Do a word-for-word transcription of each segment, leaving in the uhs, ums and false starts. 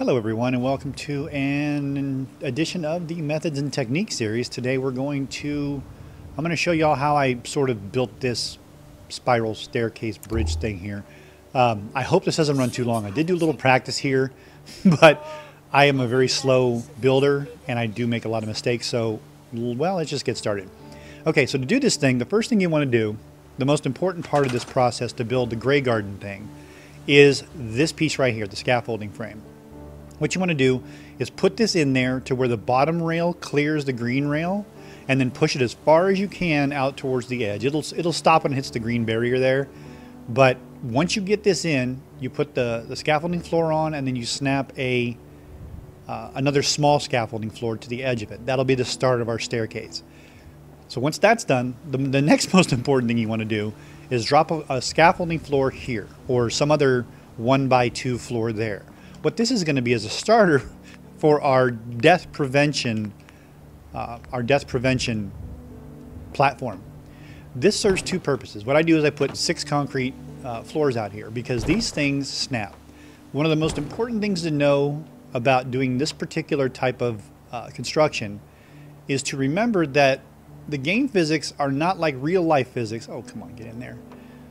Hello everyone and welcome to an edition of the Methods and Techniques series. Today we're going to, I'm going to show y'all how I sort of built this spiral staircase bridge thing here. Um, I hope this doesn't run too long. I did do a little practice here, but I am a very slow builder and I do make a lot of mistakes. So, well, let's just get started. Okay, so to do this thing, the first thing you want to do, the most important part of this process to build the Graygarden thing, is this piece right here, the scaffolding frame. What you want to do is put this in there to where the bottom rail clears the green rail, and then push it as far as you can out towards the edge. It'll it'll stop when it hits the green barrier there, but once you get this in, you put the the scaffolding floor on, and then you snap a uh, another small scaffolding floor to the edge of it. That'll be the start of our staircase. So once that's done, the, the next most important thing you want to do is drop a, a scaffolding floor here, or some other one by two floor there. What this is going to be is a starter for our death prevention, uh, our death prevention platform. This serves two purposes. What I do is I put six concrete uh, floors out here because these things snap. One of the most important things to know about doing this particular type of uh, construction is to remember that the game physics are not like real life physics. Oh, come on, get in there.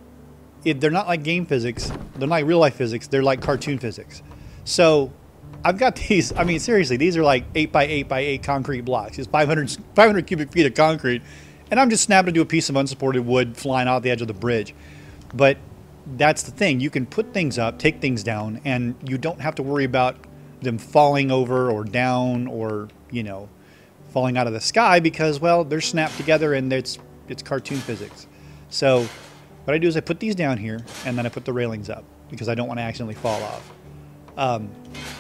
It, they're not like game physics. They're not like real life physics. They're like cartoon physics. So I've got these, I mean, seriously, these are like eight by eight by eight concrete blocks. It's five hundred, five hundred cubic feet of concrete. And I'm just snapping into a piece of unsupported wood flying out the edge of the bridge. But that's the thing. You can put things up, take things down, and you don't have to worry about them falling over or down or, you know, falling out of the sky because, well, they're snapped together and it's, it's cartoon physics. So what I do is I put these down here and then I put the railings up because I don't want to accidentally fall off. Um,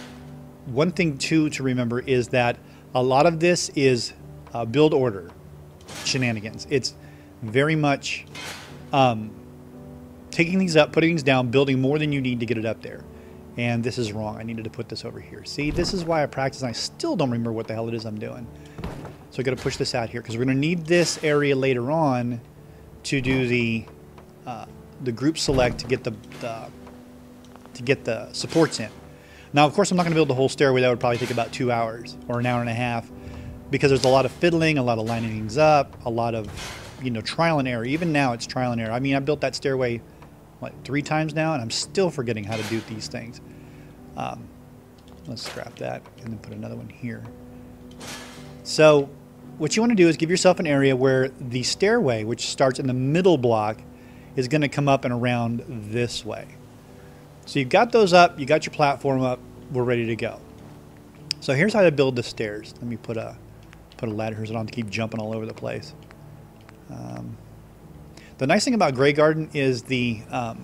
one thing too to remember is that a lot of this is uh, build order shenanigans. It's very much um, taking things up, putting things down, building more than you need to get it up there. And this is wrong. I needed to put this over here. See, this is why I practice and I still don't remember what the hell it is I'm doing. So I got to push this out here because we're going to need this area later on to do the uh, the group select to get the, the to get the supports in. Now, of course, I'm not going to build the whole stairway. That would probably take about two hours or an hour and a half because there's a lot of fiddling, a lot of lining things up, a lot of, you know, trial and error. Even now, it's trial and error. I mean, I built that stairway, what, three times now, and I'm still forgetting how to do these things. Um, let's scrap that and then put another one here. So what you want to do is give yourself an area where the stairway, which starts in the middle block, is going to come up and around this way. So you've got those up, you got your platform up, we're ready to go. So here's how to build the stairs. Let me put a put a ladder here so I don't have to keep jumping all over the place. Um, the nice thing about Graygarden is the, um,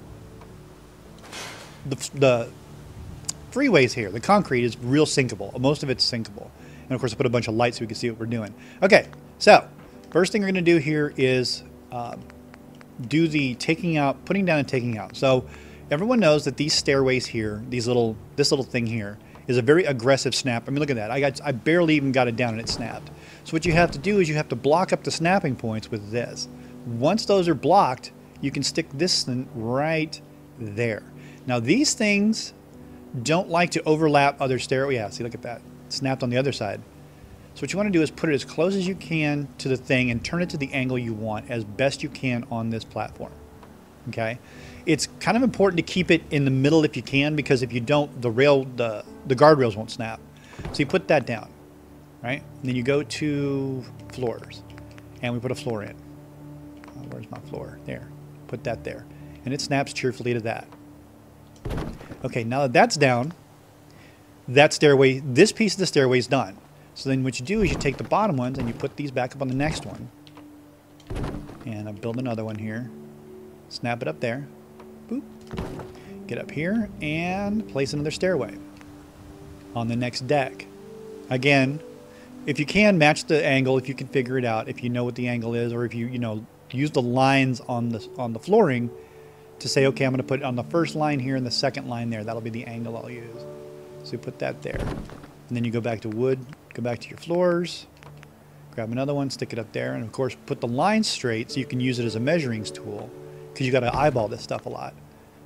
the the freeways here. The concrete is real sinkable. Most of it's sinkable. And of course I put a bunch of lights so we can see what we're doing. Okay, so first thing we're going to do here is uh, do the taking out, putting down and taking out. So everyone knows that these stairways here, these little, this little thing here, is a very aggressive snap. I mean, look at that. I got, I barely even got it down and it snapped. So what you have to do is you have to block up the snapping points with this. Once those are blocked, you can stick this thing right there. Now these things don't like to overlap other stairways. Yeah, see, look at that. It snapped on the other side. So what you want to do is put it as close as you can to the thing and turn it to the angle you want as best you can on this platform. Okay? It's kind of important to keep it in the middle if you can, because if you don't, the rail, the, the guardrails won't snap. So you put that down, right? And then you go to floors, and we put a floor in. Oh, where's my floor? There. Put that there. And it snaps cheerfully to that. Okay, now that that's down, that stairway, this piece of the stairway is done. So then what you do is you take the bottom ones and you put these back up on the next one. And I build another one here. Snap it up there. Boop. Get up here and place another stairway on the next deck. Again, if you can, match the angle if you can figure it out, if you know what the angle is, or if you, you know, use the lines on the, on the flooring to say, okay, I'm going to put it on the first line here and the second line there. That'll be the angle I'll use. So you put that there. And then you go back to wood, go back to your floors, grab another one, stick it up there, and of course put the lines straight so you can use it as a measuring tool because you got to eyeball this stuff a lot.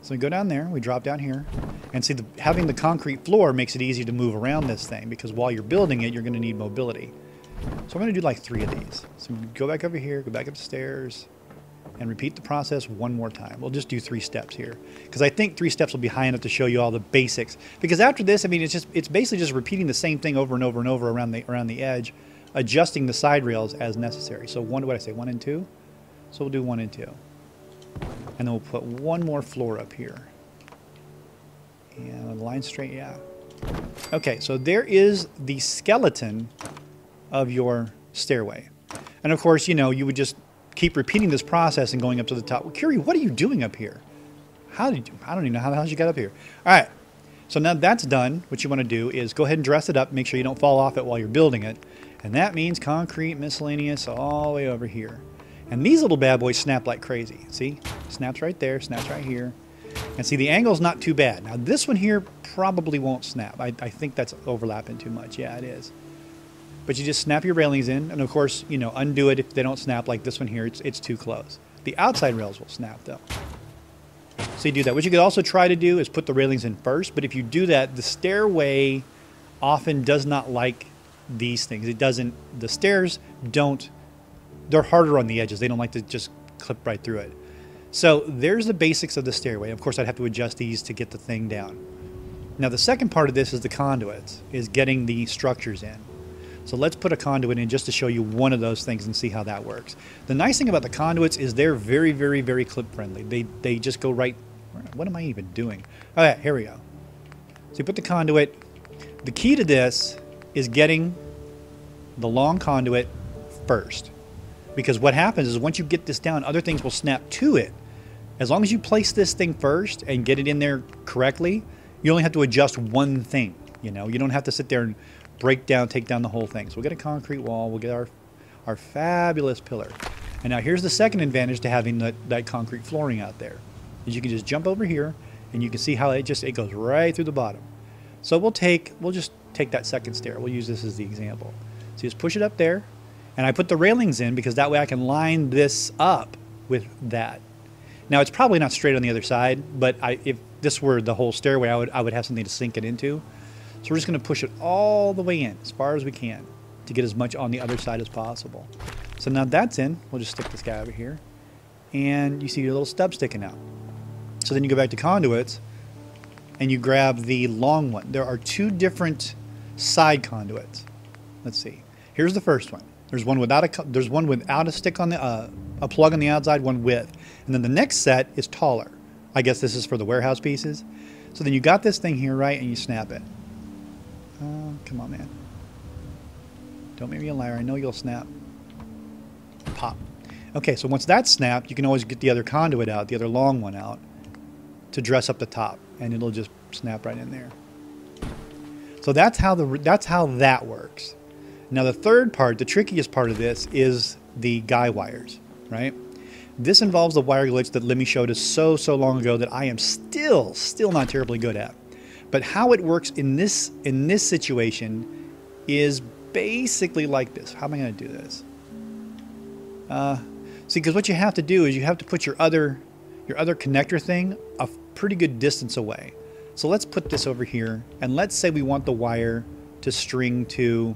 So we go down there, we drop down here, and see the, having the concrete floor makes it easy to move around this thing because while you're building it, you're going to need mobility. So I'm going to do like three of these. So go back over here, go back up the stairs, and repeat the process one more time. We'll just do three steps here because I think three steps will be high enough to show you all the basics. Because after this, I mean, it's just it's basically just repeating the same thing over and over and over around the around the edge, adjusting the side rails as necessary. So one, what did I say, one and two? So we'll do one and two. And then we'll put one more floor up here. And a line straight, yeah. Okay, so there is the skeleton of your stairway. And of course, you know, you would just keep repeating this process and going up to the top. Well, Curie, what are you doing up here? How did you, I don't even know how the hell you got up here. All right, so now that's done. What you want to do is go ahead and dress it up, make sure you don't fall off it while you're building it. And that means concrete miscellaneous all the way over here. And these little bad boys snap like crazy. See? Snaps right there, snaps right here. And see, the angle's not too bad. Now, this one here probably won't snap. I, I think that's overlapping too much. Yeah, it is. But you just snap your railings in. And, of course, you know, undo it if they don't snap like this one here. It's, it's too close. The outside rails will snap, though. So you do that. What you could also try to do is put the railings in first. But if you do that, the stairway often does not like these things. It doesn't. The stairs don't. They're harder on the edges. They don't like to just clip right through it. So there's the basics of the stairway. Of course, I'd have to adjust these to get the thing down. Now, the second part of this is the conduits, is getting the structures in. So let's put a conduit in just to show you one of those things and see how that works. The nice thing about the conduits is they're very, very, very clip friendly. They, they just go right. What am I even doing? All right, here we go. So you put the conduit. The key to this is getting the long conduit first. Because what happens is once you get this down, other things will snap to it. As long as you place this thing first and get it in there correctly, you only have to adjust one thing. You know, you don't have to sit there and break down, take down the whole thing. So we'll get a concrete wall. We'll get our, our fabulous pillar. And now here's the second advantage to having that, that concrete flooring out there. Is you can just jump over here and you can see how it just, it goes right through the bottom. So we'll take, we'll just take that second stair. We'll use this as the example. So just push it up there. And I put the railings in because that way I can line this up with that. Now, it's probably not straight on the other side, but I, if this were the whole stairway, I would, I would have something to sink it into. So we're just going to push it all the way in as far as we can to get as much on the other side as possible. So now that's in. We'll just stick this guy over here. And you see your little stub sticking out. So then you go back to conduits and you grab the long one. There are two different side conduits. Let's see. Here's the first one. There's one without a there's one without a stick on the uh, a plug on the outside, one with, and then the next set is taller. I guess this is for the warehouse pieces. So then you got this thing here, right, and you snap it. Oh, come on, man! Don't make me a liar. I know you'll snap. Pop. Okay, so once that's snapped, you can always get the other conduit out, the other long one out, to dress up the top, and it'll just snap right in there. So that's how the that's how that works. Now the third part, the trickiest part of this, is the guy wires, right? This involves the wire glitch that Lemmy showed us so, so long ago that I am still, still not terribly good at. But how it works in this, in this situation is basically like this. How am I going to do this? Uh, see, because what you have to do is you have to put your other, your other connector thing a pretty good distance away. So let's put this over here, and let's say we want the wire to string to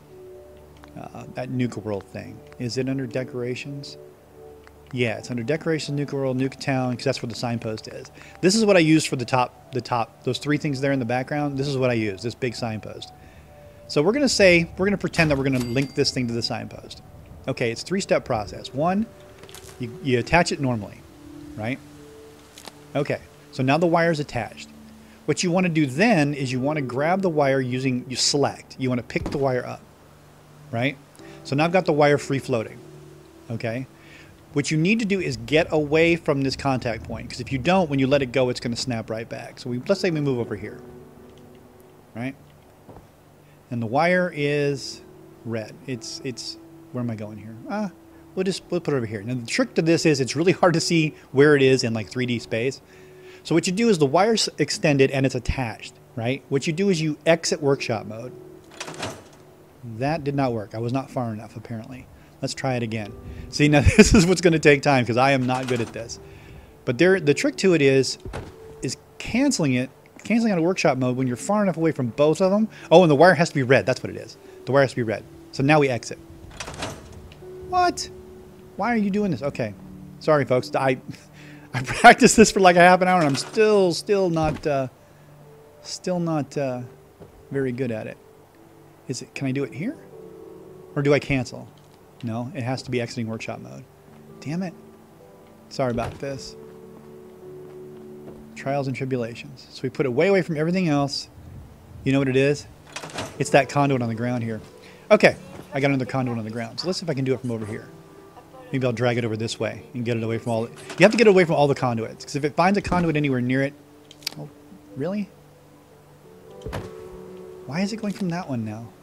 Uh, that Nuka World thing. Is it under decorations? Yeah, it's under decorations, Nuka World, Nuka Town, because that's where the signpost is. This is what I use for the top, the top, those three things there in the background. This is what I use, this big signpost. So we're going to say, we're going to pretend that we're going to link this thing to the signpost. Okay, it's a three-step process. One, you, you attach it normally, right? Okay, so now the wire is attached. What you want to do then is you want to grab the wire using, you select, you want to pick the wire up. Right? So now I've got the wire free floating. Okay? What you need to do is get away from this contact point, because if you don't, when you let it go, it's going to snap right back. So we, let's say we move over here. Right? And the wire is red. It's, it's, where am I going here? Ah, we'll just, we'll put it over here. Now the trick to this is it's really hard to see where it is in like three D space. So what you do is the wire's extended and it's attached, right? What you do is you exit workshop mode. That did not work. I was not far enough, apparently. Let's try it again. See, now this is what's going to take time because I am not good at this. But there, the trick to it is, is canceling it, canceling out of workshop mode when you're far enough away from both of them. Oh, and the wire has to be red. That's what it is. The wire has to be red. So now we exit. What? Why are you doing this? Okay. Sorry, folks. I I practiced this for like a half an hour, and I'm still, still not, uh, still not uh, very good at it. Is it? Can I do it here? Or do I cancel? No, it has to be exiting workshop mode. Damn it. Sorry about this. Trials and tribulations. So we put it way away from everything else. You know what it is? It's that conduit on the ground here. Okay, I got another conduit on the ground. So let's see if I can do it from over here. Maybe I'll drag it over this way and get it away from all... The, you have to get it away from all the conduits. Because if it finds a conduit anywhere near it... Oh, really? Why is it going from that one now?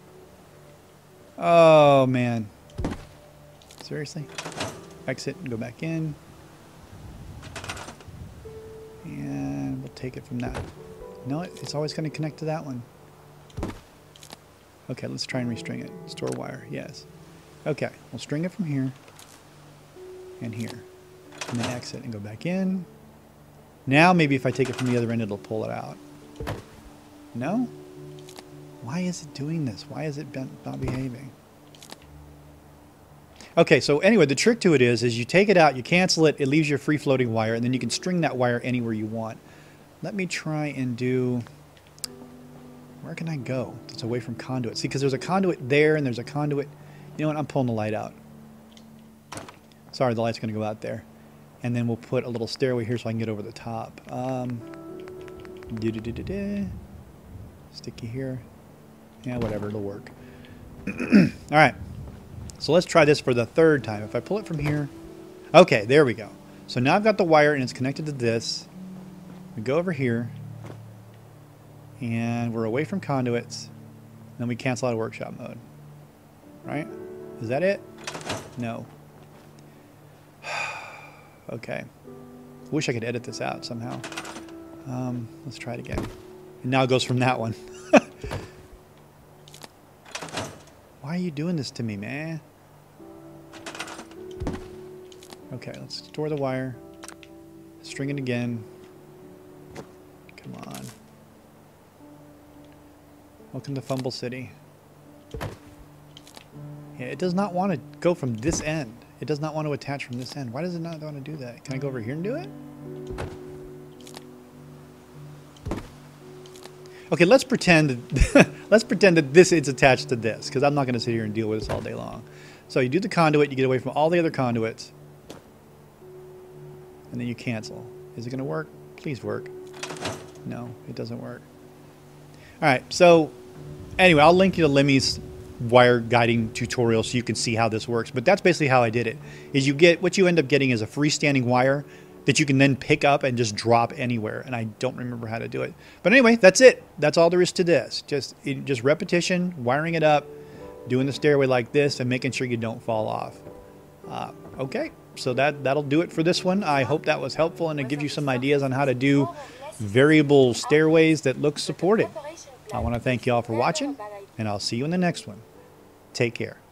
Oh, man. Seriously? Exit and go back in. And we'll take it from that. No, it's always going to connect to that one. Okay, let's try and restring it. Store wire, yes. Okay, we'll string it from here and here. And then exit and go back in. Now maybe if I take it from the other end, it'll pull it out. No? Why is it doing this? Why is it not behaving? Okay, so anyway, the trick to it is, is you take it out, you cancel it, it leaves your free-floating wire, and then you can string that wire anywhere you want. Let me try and do... Where can I go that's away from conduit? See, because there's a conduit there, and there's a conduit... You know what? I'm pulling the light out. Sorry, the light's going to go out there. And then we'll put a little stairway here so I can get over the top. Um, do -do -do -do -do. Sticky here. Yeah, whatever, it'll work. All right. So let's try this for the third time. If I pull it from here. Okay, there we go. So now I've got the wire and it's connected to this. We go over here. And we're away from conduits. Then we cancel out of workshop mode. Right? Is that it? No. Okay. Wish I could edit this out somehow. Um, let's try it again. And now it goes from that one. Why are you doing this to me, man? Okay, let's store the wire. String it again. Come on. Welcome to Fumble City. Yeah, it does not want to go from this end. It does not want to attach from this end. Why does it not want to do that? Can I go over here and do it? Okay, let's pretend let's pretend that this is attached to this, because I'm not going to sit here and deal with this all day long. So you do the conduit, you get away from all the other conduits, and then you cancel. Is it going to work? Please work. No, it doesn't work. All right, so anyway, I'll link you to Lemmy's wire guiding tutorial so you can see how this works. But that's basically how I did it. Is you get what you end up getting is a freestanding wire that you can then pick up and just drop anywhere. And I don't remember how to do it. But anyway, that's it. That's all there is to this. Just it, just repetition, wiring it up, doing the stairway like this, and making sure you don't fall off. Uh, okay, so that, that'll do it for this one. I hope that was helpful and to give you some ideas on how to do variable stairways that look supported. I want to thank you all for watching, and I'll see you in the next one. Take care.